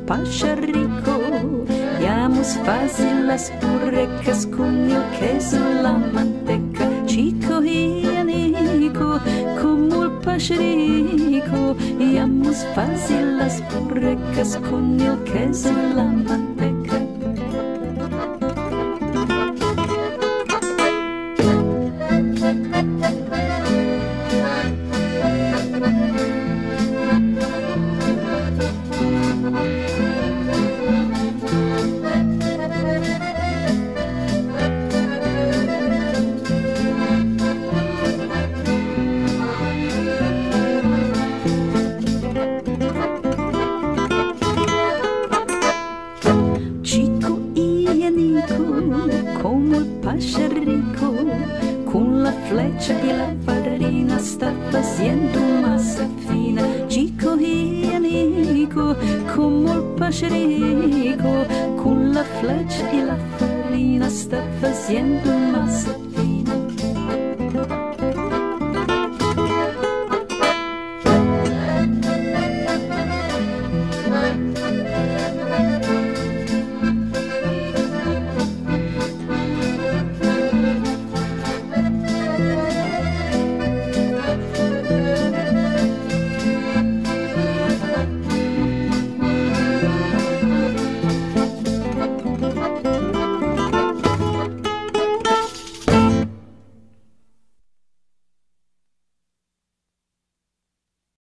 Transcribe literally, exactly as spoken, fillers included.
pajarrico. Llamos fácil las burrecas con el queso, la manteca. Chico y anico, como el pajarrico. Llamos fácil las burrecas con el queso, la manteca. Como el pajarrico, con la flecha y la farina está haciendo masa fina. Chico y anico, como el pajarrico, con la flecha y la farina está haciendo masa fina.